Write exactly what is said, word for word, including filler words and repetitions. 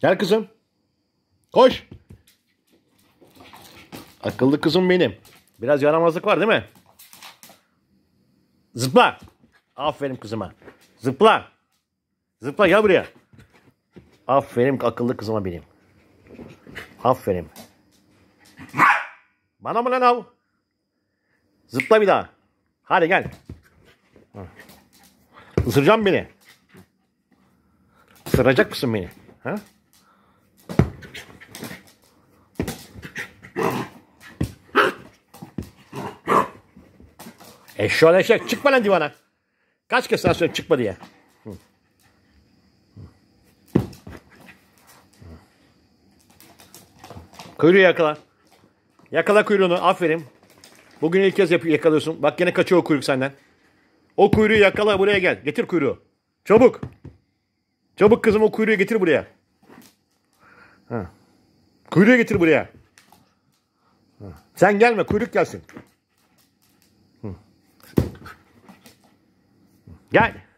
Gel kızım. Koş. Akıllı kızım benim. Biraz yaramazlık var değil mi? Zıpla. Aferin kızıma. Zıpla. Zıpla gel buraya. Aferin akıllı kızıma benim. Aferin. Bana mı lan av? Zıpla bir daha. Hadi gel. Isıracağım beni. Isıracak mısın beni? Ha? Eşşoğlu eşek. Çıkma lan divana. Kaç kez sana söyleyeyim çıkma diye. Hı. Kuyruğu yakala. Yakala kuyruğunu. Aferin. Bugün ilk kez yapıyor, yakalıyorsun. Bak yine kaçıyor o kuyruk senden. O kuyruğu yakala buraya gel. Getir kuyruğu. Çabuk. Çabuk kızım o kuyruğu getir buraya. Ha. Kuyruğu getir buraya. Ha. Sen gelme kuyruk gelsin. Hı. Gel.